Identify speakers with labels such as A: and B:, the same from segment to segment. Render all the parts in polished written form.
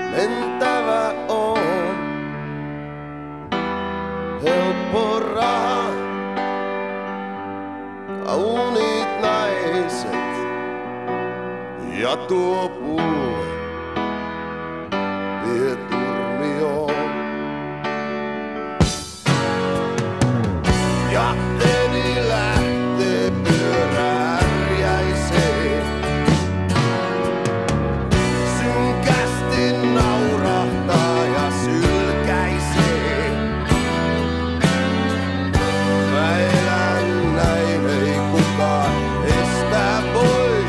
A: mentävä on. Helppo raha, kauniit naiset ja tuo pullo vie turmioon. Ja eni lähtee pyöräärjäiseen, synkästi naurahtaa ja sylkäisee. Mä elän näin, ei kukaan estää voi.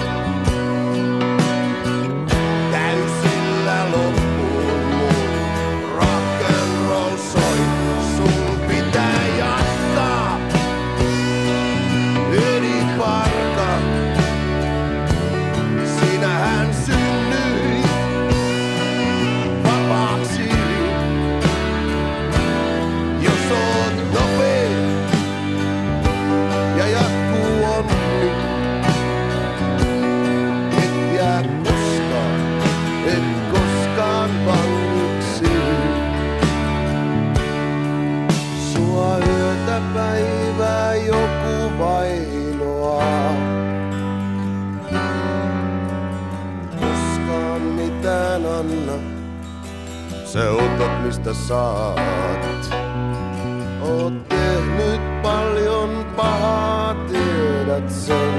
A: Täysillä loppuun mun rock'n'roll soi. Sun pitää jatkaa, Edi Parka. Sinähän synnyit vapaaksi. Jos oot nopee ja jatkuu onni, et jää koskaan, et koskaan vangiksi. Sua yötä päivää joku vainoaa, koskaan mitään anna, sä otat mistä saat. Oot tehnyt paljon pahaa, tiedät sen.